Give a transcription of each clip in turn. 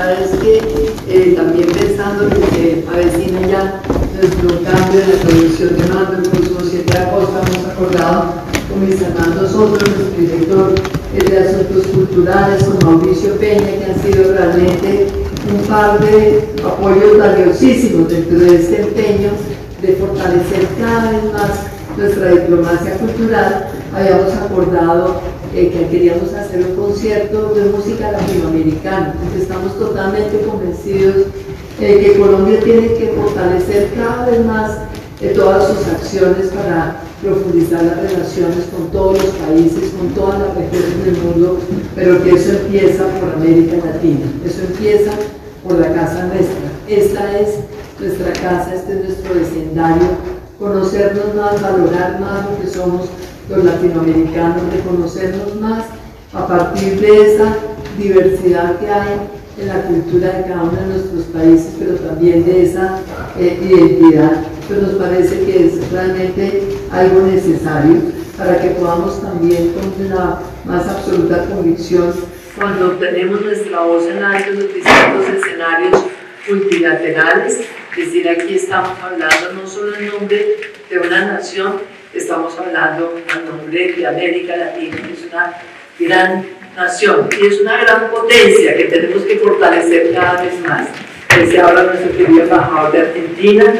verdad es que también pensando que se avecina ya nuestro cambio en la producción de mando el próximo 7 de agosto, hemos acordado con Luis Fernando Soto, nuestro director de Asuntos Culturales, con Mauricio Peña, que han sido realmente un par de apoyos valiosísimos dentro de este empeño de fortalecer cada vez más nuestra diplomacia cultural. Habíamos acordado que queríamos hacer un concierto de música latinoamericana, porque estamos totalmente convencidos que Colombia tiene que fortalecer cada vez más todas sus acciones para profundizar las relaciones con todos los países, con todas las regiones del mundo, pero que eso empieza por América Latina, eso empieza por la casa nuestra. Esta es nuestra casa, este es nuestro vecindario, conocernos más, valorar más lo que somos los latinoamericanos, reconocernos más a partir de esa diversidad que hay en la cultura de cada uno de nuestros países, pero también de esa identidad. Pues nos parece que es realmente algo necesario para que podamos también con la más absoluta convicción, cuando tenemos nuestra voz en alto en los distintos escenarios multilaterales, es decir, aquí estamos hablando no solo en nombre de una nación, estamos hablando en nombre de América Latina, que es una gran nación y es una gran potencia que tenemos que fortalecer cada vez más. Decía ahora nuestro querido embajador de Argentina,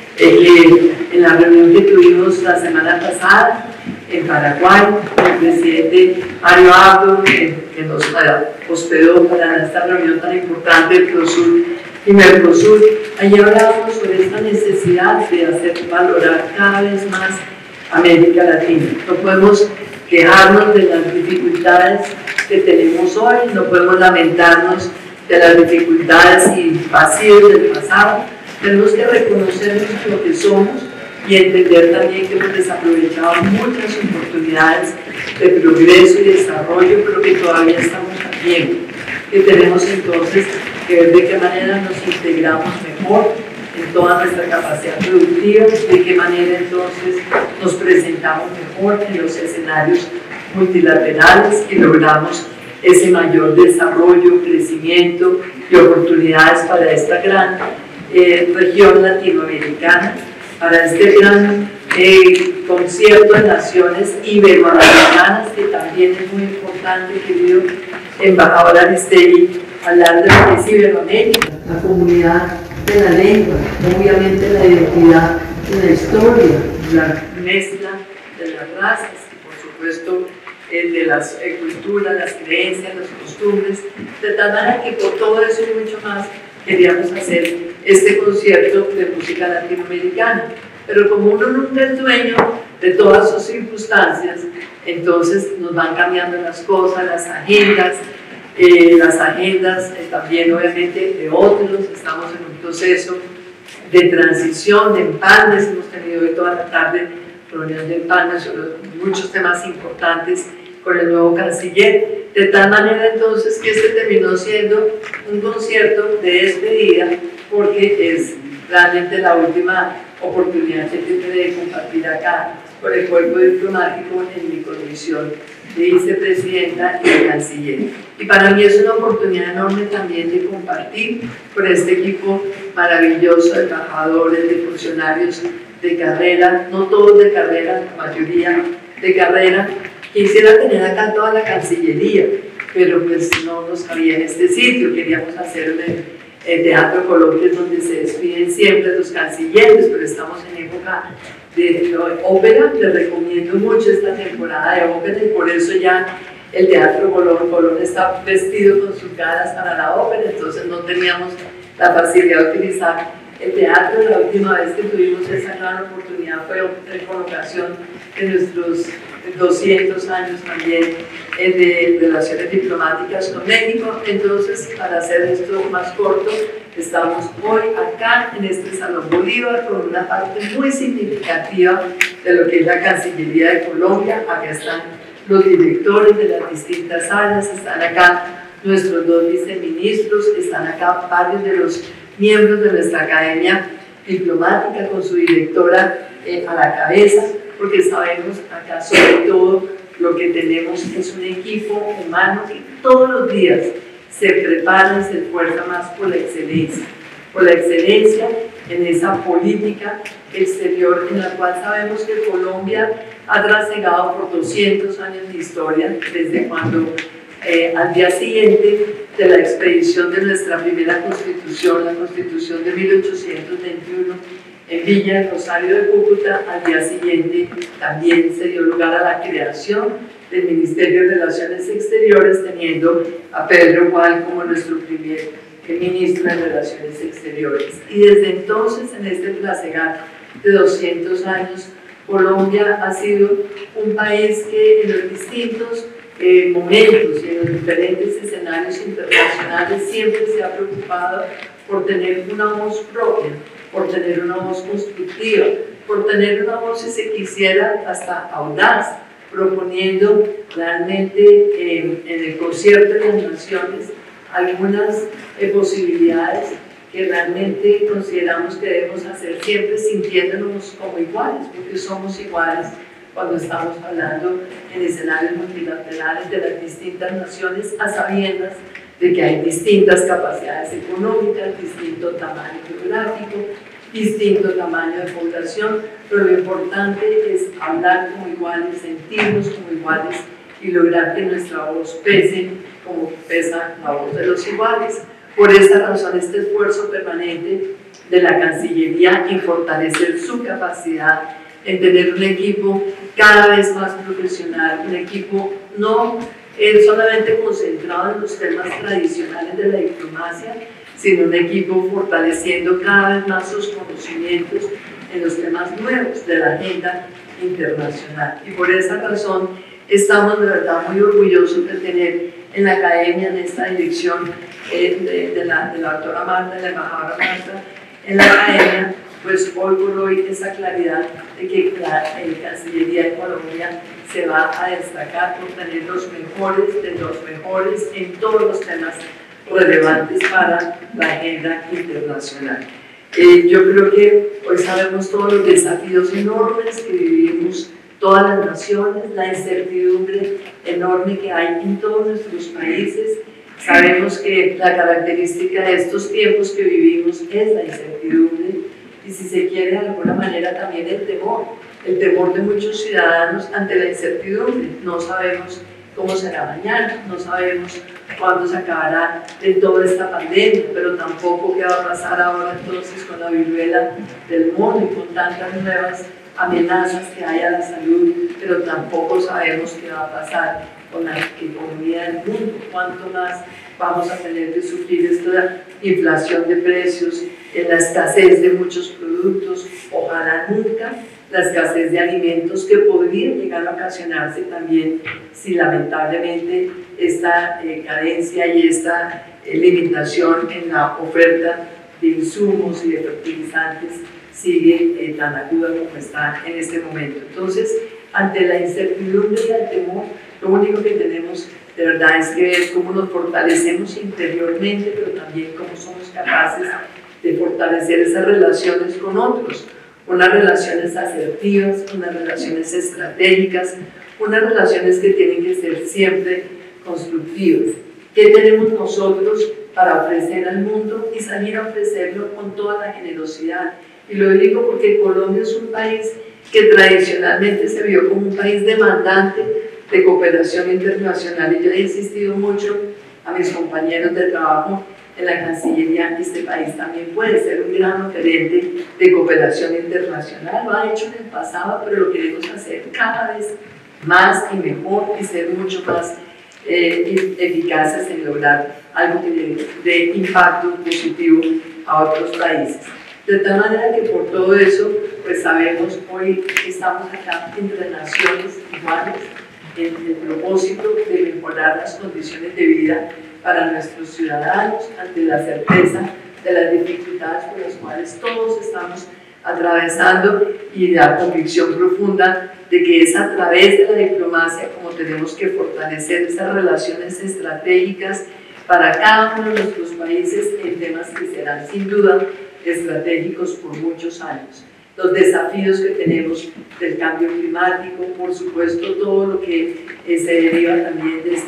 en la reunión que tuvimos la semana pasada en Paraguay, el presidente Mario Abdo, que nos hospedó para esta reunión tan importante de Prosur y Mercosur, allí hablábamos sobre esta necesidad de hacer valorar cada vez más América Latina. No podemos quejarnos de las dificultades que tenemos hoy, no podemos lamentarnos de las dificultades y vacíos del pasado. Tenemos que reconocernos lo que somos y entender también que hemos desaprovechado muchas oportunidades de progreso y desarrollo, pero que todavía estamos haciendo. Que tenemos entonces que ver de qué manera nos integramos mejor en toda nuestra capacidad productiva, de qué manera entonces nos presentamos mejor en los escenarios multilaterales y logramos ese mayor desarrollo, crecimiento y oportunidades para esta gran región latinoamericana, para este gran concierto de naciones iberoamericanas, que también es muy importante, querido embajador Aristegui, hablar de lo que es Iberoamérica, la comunidad de la lengua, obviamente la identidad de la historia, la mezcla de las razas y por supuesto de las culturas, las creencias, las costumbres, de tal manera que por todo eso y mucho más queríamos hacer este concierto de música latinoamericana. Pero como uno nunca es dueño de todas sus circunstancias, entonces nos van cambiando las cosas, las agendas también obviamente de otros. Estamos en un proceso de transición, de empalmes. Hemos tenido hoy toda la tarde reunión de empalmes sobre muchos temas importantes con el nuevo canciller, de tal manera entonces que este terminó siendo un concierto de despedida, porque es realmente la última oportunidad que tendré de compartir acá con el cuerpo diplomático en mi condición de vicepresidenta y de canciller. Y para mí es una oportunidad enorme también de compartir con este equipo maravilloso de embajadores, de funcionarios de carrera, no todos de carrera, la mayoría de carrera. Quisiera tener acá toda la Cancillería, pero pues no nos cabía en este sitio. Queríamos hacer el Teatro Colón, que es donde se despiden siempre los cancilleres, pero estamos en época de ópera. Les recomiendo mucho esta temporada de ópera y por eso ya el Teatro Colón está vestido con sus galas para la ópera, entonces no teníamos la facilidad de utilizar el teatro. La última vez que tuvimos esa gran oportunidad fue en colocación de nuestros 200 años también de relaciones diplomáticas con México. Entonces, para hacer esto más corto, estamos hoy acá en este Salón Bolívar con una parte muy significativa de lo que es la Cancillería de Colombia. Acá están los directores de las distintas áreas, están acá nuestros dos viceministros, están acá varios de los miembros de nuestra academia diplomática con su directora a la cabeza, porque sabemos acá sobre todo lo que tenemos es un equipo humano que todos los días se prepara y se esfuerza más por la excelencia en esa política exterior en la cual sabemos que Colombia ha trasegado por 200 años de historia, desde cuando al día siguiente de la expedición de nuestra primera constitución, la constitución de 1821, en Villa del Rosario de Cúcuta, al día siguiente también se dio lugar a la creación del Ministerio de Relaciones Exteriores, teniendo a Pedro Gual como nuestro primer ministro de Relaciones Exteriores. Y desde entonces, en este trasegar de 200 años, Colombia ha sido un país que en los distintos momentos y en los diferentes escenarios internacionales siempre se ha preocupado por tener una voz propia, por tener una voz constructiva, por tener una voz, si se quisiera, hasta audaz, proponiendo realmente en el concierto de las naciones algunas posibilidades que realmente consideramos que debemos hacer siempre sintiéndonos como iguales, porque somos iguales cuando estamos hablando en escenarios multilaterales de las distintas naciones, a sabiendas de que hay distintas capacidades económicas, distinto tamaño geográfico, distinto tamaño de población, pero lo importante es hablar como iguales, sentirnos como iguales y lograr que nuestra voz pese como pesa la voz de los iguales. Por esta razón, este esfuerzo permanente de la Cancillería en fortalecer su capacidad, en tener un equipo cada vez más profesional, un equipo no solamente concentrado en los temas tradicionales de la diplomacia, sino un equipo fortaleciendo cada vez más sus conocimientos en los temas nuevos de la agenda internacional. Y por esa razón estamos de verdad muy orgullosos de tener en la academia, en esta dirección de la doctora Marta, de la embajadora Marta, en la academia, pues hoy por hoy esa claridad de que la Cancillería de Colombia se va a destacar por tener los mejores de los mejores en todos los temas relevantes para la agenda internacional. Yo creo que hoy sabemos todos los desafíos enormes que vivimos todas las naciones, la incertidumbre enorme que hay en todos nuestros países. Sabemos que la característica de estos tiempos que vivimos es la incertidumbre y, si se quiere, de alguna manera también el temor de muchos ciudadanos ante la incertidumbre. No sabemos cómo será mañana, no sabemos cuándo se acabará de toda esta pandemia, pero tampoco qué va a pasar ahora entonces con la viruela del mono y con tantas nuevas amenazas que hay a la salud, pero tampoco sabemos qué va a pasar con la economía del mundo, cuánto más vamos a tener que sufrir esta inflación de precios, la escasez de muchos productos, ojalá nunca la escasez de alimentos que podría llegar a ocasionarse también si lamentablemente esta carencia y esta limitación en la oferta de insumos y de fertilizantes sigue tan aguda como está en este momento. Entonces, ante la incertidumbre y el temor, lo único que tenemos de verdad es que ver cómo nos fortalecemos interiormente, pero también cómo somos capaces de fortalecer esas relaciones con otros, unas relaciones asertivas, unas relaciones estratégicas, unas relaciones que tienen que ser siempre constructivas. ¿Qué tenemos nosotros para ofrecer al mundo y salir a ofrecerlo con toda la generosidad? Y lo digo porque Colombia es un país que tradicionalmente se vio como un país demandante de cooperación internacional, y yo he insistido mucho a mis compañeros de trabajo en la Cancillería que este país también puede ser un gran referente de cooperación internacional. Lo ha hecho en el pasado, pero lo queremos hacer cada vez más y mejor y ser mucho más eficaces en lograr algo que dé impacto positivo a otros países. De tal manera que por todo eso, pues sabemos, hoy estamos acá entre naciones iguales en el propósito de mejorar las condiciones de vida para nuestros ciudadanos ante la certeza de las dificultades por las cuales todos estamos atravesando y la convicción profunda de que es a través de la diplomacia como tenemos que fortalecer esas relaciones estratégicas para cada uno de nuestros países en temas que serán sin duda estratégicos por muchos años. Los desafíos que tenemos del cambio climático, por supuesto todo lo que se deriva también de esta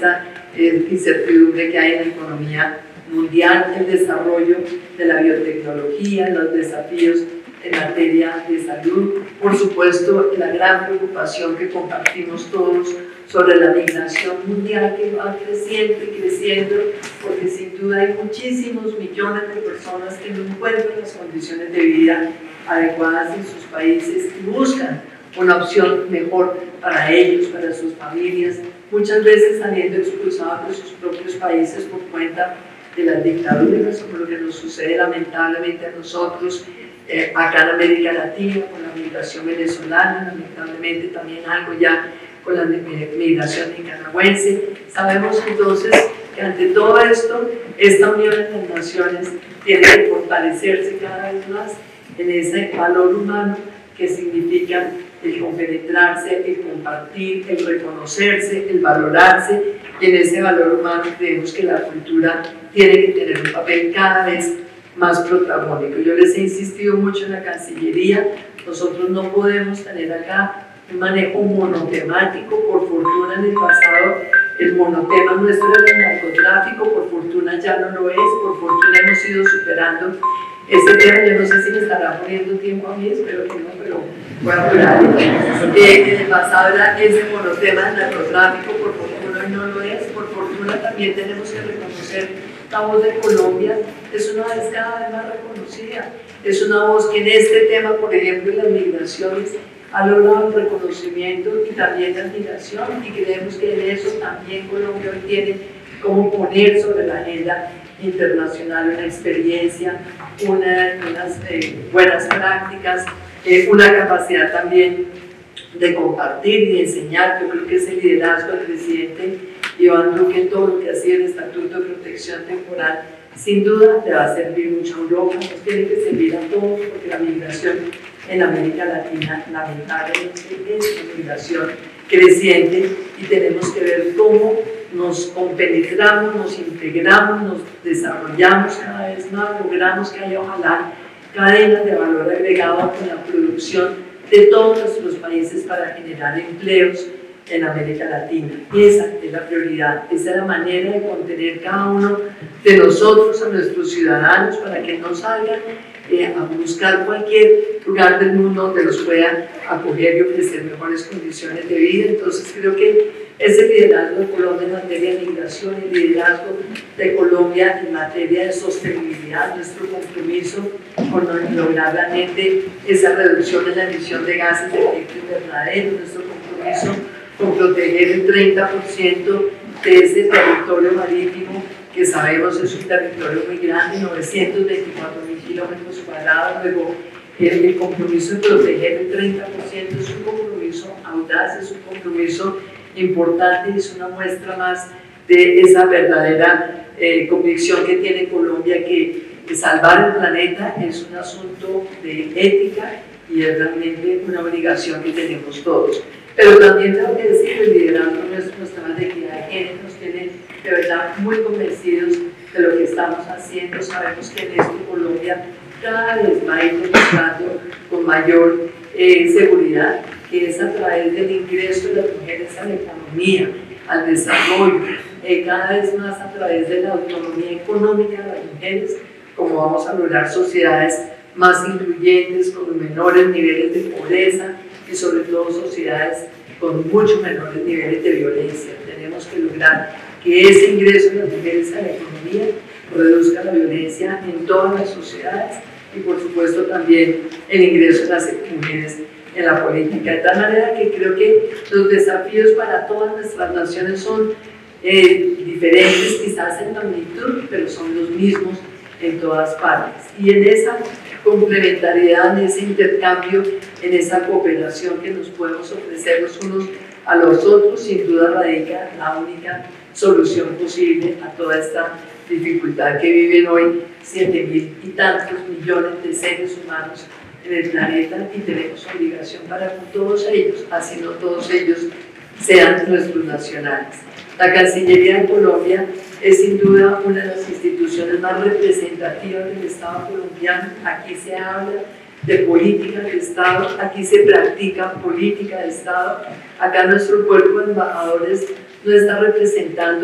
incertidumbre que hay en la economía mundial, el desarrollo de la biotecnología, los desafíos en materia de salud, por supuesto la gran preocupación que compartimos todos sobre la migración mundial que va creciendo y creciendo, porque sin duda hay muchísimos millones de personas que no encuentran las condiciones de vida adecuadas en sus países y buscan una opción mejor para ellos, para sus familias, muchas veces saliendo expulsados de sus propios países por cuenta de las dictaduras, como lo que nos sucede lamentablemente a nosotros acá en América Latina, con la migración venezolana, lamentablemente también algo ya con la migración nicaragüense. Sabemos entonces que ante todo esto, esta unión en las naciones tiene que fortalecerse cada vez más en ese valor humano que significa el compenetrarse, el compartir, el reconocerse, el valorarse, y en ese valor humano creemos que la cultura tiene que tener un papel cada vez más protagónico. Yo les he insistido mucho en la Cancillería, nosotros no podemos tener acá un manejo monotemático. Por fortuna en el pasado el monotema nuestro era el narcotráfico, por fortuna ya no lo es, por fortuna hemos ido superando ese tema. Yo no sé si me estará poniendo tiempo a mí, espero que no, pero voy a apurar. En el pasado era ese monotema del narcotráfico, por fortuna hoy no lo es, por fortuna también tenemos que reconocer la voz de Colombia, es una vez cada vez más reconocida, es una voz que en este tema, por ejemplo, en las migraciones, ha logrado el reconocimiento y también la admiración, y creemos que en eso también Colombia hoy tiene como poner sobre la agenda internacional una experiencia, unas buenas prácticas, una capacidad también de compartir y de enseñar. Yo creo que ese liderazgo del presidente Iván Duque en todo lo que ha sido el Estatuto de Protección Temporal, sin duda le va a servir mucho a Europa, nos tiene que servir a todos, porque la migración en América Latina lamentablemente es una migración creciente y tenemos que ver cómo nos compenetramos, nos integramos, nos desarrollamos cada vez más, logramos que haya ojalá cadenas de valor agregado con la producción de todos nuestros países para generar empleos en América Latina. Esa es la prioridad, esa es la manera de contener cada uno de nosotros a nuestros ciudadanos para que no salgan a buscar cualquier lugar del mundo donde los puedan acoger y ofrecer mejores condiciones de vida. Entonces creo que ese liderazgo de Colombia en materia de migración, el liderazgo de Colombia en materia de sostenibilidad, nuestro compromiso con lograr realmente esa reducción en la emisión de gases de efecto invernadero, nuestro compromiso con proteger el 30% de ese territorio marítimo que sabemos es un territorio muy grande, 924.000 kilómetros cuadrados. Luego el compromiso de proteger el 30% es un compromiso audaz, es un compromiso importante y es una muestra más de esa verdadera convicción que tiene Colombia, que salvar el planeta es un asunto de ética y es realmente una obligación que tenemos todos. Pero también tengo que decir, el liderazgo nuestro en los temas de equidad de género nos tiene de verdad muy convencidos de lo que estamos haciendo. Sabemos que en esto Colombia cada vez va a ir demostrando con mayor seguridad que es a través del ingreso de las mujeres a la economía, al desarrollo, cada vez más a través de la autonomía económica de las mujeres, como vamos a lograr sociedades más incluyentes, con menores niveles de pobreza y sobre todo sociedades con mucho menores niveles de violencia. Tenemos que lograr que ese ingreso de las mujeres a la economía reduzca la violencia en todas las sociedades y por supuesto también el ingreso de las mujeres en la política. De tal manera que creo que los desafíos para todas nuestras naciones son diferentes quizás en magnitud, pero son los mismos en todas partes. Y en esa complementariedad, en ese intercambio, en esa cooperación que nos podemos ofrecer los unos a los otros, sin duda radica la única solución posible a toda esta dificultad que viven hoy 7.000 y tantos millones de seres humanos en el planeta, y tenemos obligación para con todos ellos, así no todos ellos sean nuestros nacionales. La Cancillería de Colombia es sin duda una de las instituciones más representativas del Estado colombiano. Aquí se habla de política de Estado, aquí se practica política de Estado. Acá nuestro cuerpo de embajadores no está representando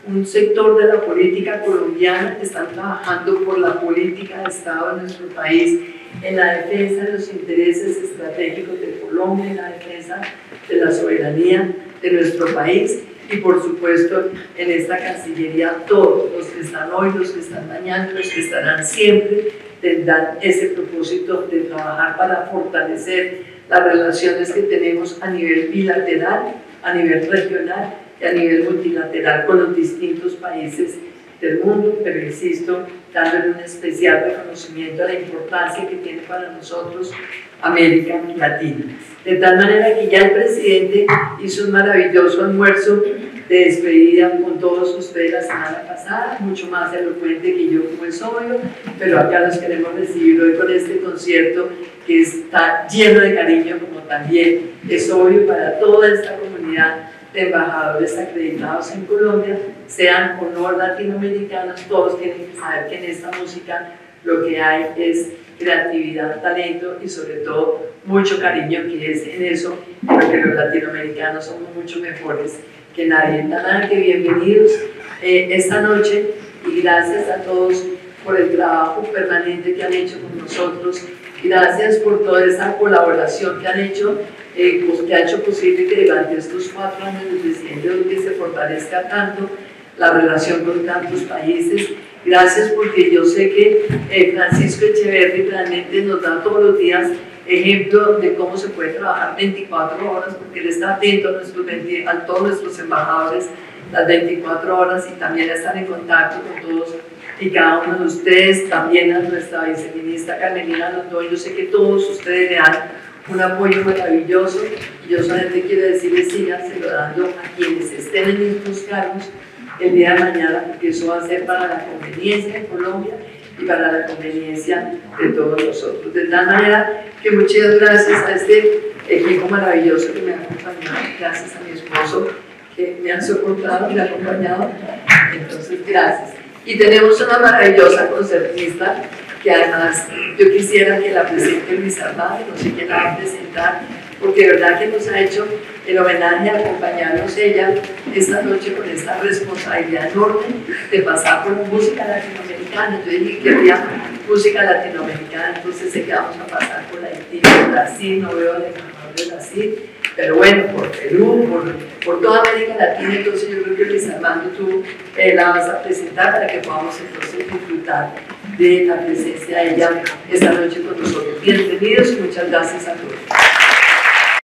un sector de la política colombiana que están trabajando por la política de Estado de nuestro país, en la defensa de los intereses estratégicos de Colombia, en la defensa de la soberanía de nuestro país y por supuesto en esta Cancillería todos los que están hoy, los que están mañana, los que estarán siempre tendrán ese propósito de trabajar para fortalecer las relaciones que tenemos a nivel bilateral, a nivel regional y a nivel multilateral con los distintos países del mundo, pero insisto, dándole un especial reconocimiento a la importancia que tiene para nosotros América Latina. De tal manera que ya el presidente hizo un maravilloso almuerzo de despedida con todos ustedes la semana pasada, mucho más elocuente que yo, como es obvio, pero acá los queremos recibir hoy con este concierto que está lleno de cariño, como también es obvio para toda esta comunidad de embajadores acreditados en Colombia, sean o no latinoamericanos, todos tienen que saber que en esta música lo que hay es creatividad, talento y sobre todo mucho cariño, que es en eso en lo que los latinoamericanos somos mucho mejores que nadie. Nada que bienvenidos esta noche y gracias a todos por el trabajo permanente que han hecho con nosotros. Gracias por toda esa colaboración que han hecho, que ha hecho posible que durante estos 4 años del presidente Duque se fortalezca tanto la relación con tantos países. Gracias porque yo sé que Francisco Echeverri realmente nos da todos los días ejemplo de cómo se puede trabajar 24 horas, porque él está atento a todos nuestros embajadores las 24 horas y también están en contacto con todos y cada uno de ustedes, también a nuestra viceministra Carmelina Londoño. Yo sé que todos ustedes le dan un apoyo maravilloso y yo solamente quiero decirles, síganselo dando a quienes estén en estos cargos el día de mañana, porque eso va a ser para la conveniencia de Colombia y para la conveniencia de todos nosotros. De tal manera que muchas gracias a este equipo maravilloso que me ha acompañado, gracias a mi esposo que me han soportado y me ha acompañado, entonces gracias. Y tenemos una maravillosa concertista que además yo quisiera que la presente Luis Armando, no sé quién la va a presentar, porque de verdad que nos ha hecho el homenaje a acompañarnos ella esta noche con esta responsabilidad enorme de pasar por música latinoamericana. Yo dije que había música latinoamericana, entonces sé que vamos a pasar por Haití, por Brasil, no veo al embajador de Brasil, pero bueno, por Perú, por toda América Latina. Entonces yo creo que Luis Armando, tú la vas a presentar para que podamos entonces disfrutar de la presencia de ella esta noche con nosotros. Bienvenidos y muchas gracias a todos.